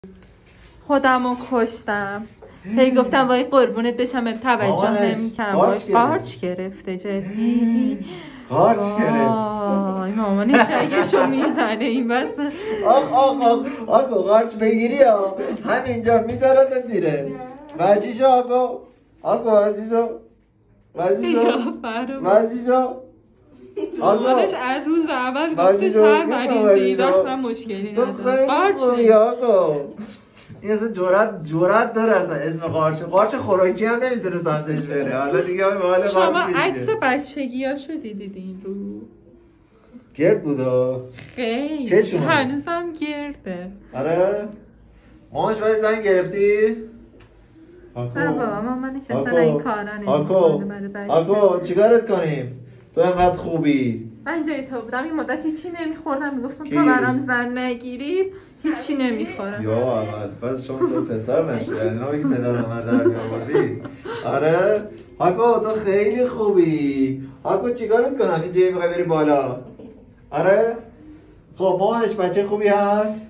خودمو کشتم. هی گفتم وای قربونت بشم به توجه نمی‌کنم. قارچ گرفته جدی. قارچ گرفت. وای مامانش رگشو میزنه این بس. آقا قارچ بگیری ها همینجا میذارد دیره. وجیشو آقا وجیشو مامانش از روز اول گفتش هر مریضی داشت من مشکلی ندارم. قارچ آقا این اصلا جرأت داره اصلا اسم قارچ خوراکی هم نمیتونه سمتش بره. حالا دیگه شما عکس بچگیاشو دیدید این رو؟ گرد بودا؟ خیلی هنوزم گرده. آره؟ مامانش باید زن گرفتی؟ نه بابا مامانش اصلا این کارا نمیکنه. آکو چیکارت کنیم؟ تو انقدر خوبی. من جای تو بودم این مدت هیچی نمیخوردم میگفتم تا برام زن نگیرید هیچی نمیخورم. یا اول پس شانس پسر نشد یعنی نمیگی پدر من در میآوردی. آره هاکو تو خیلی خوبی. هاکو چیکارت کنم اینجا میخوای بری بالا؟ آره خب مامانش بچه خوبی هست؟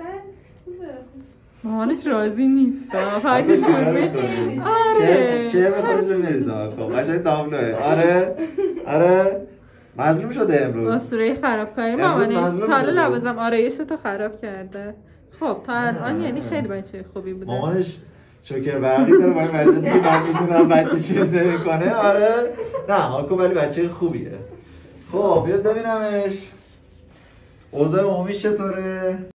مامانش راضی نیست. هاکو چیکارت کنی؟ آره چه خودشو میریزه هاکو قشنگ تابلوه. آره مظلوم شده امروز. اسطوره خرابکاری مامانش تا حالا لوازم آرایشتو خراب کرده. خب تا الان یعنی خیلی بچه خوبی بوده. مامانش شوکر برقی داره باید مجده دیگه من میتونم بچه چیز نمیکنه. آره نه هاکو ولی بچه خوبیه. خب بیاد ببینمش اوضاع عمومیش چطوره؟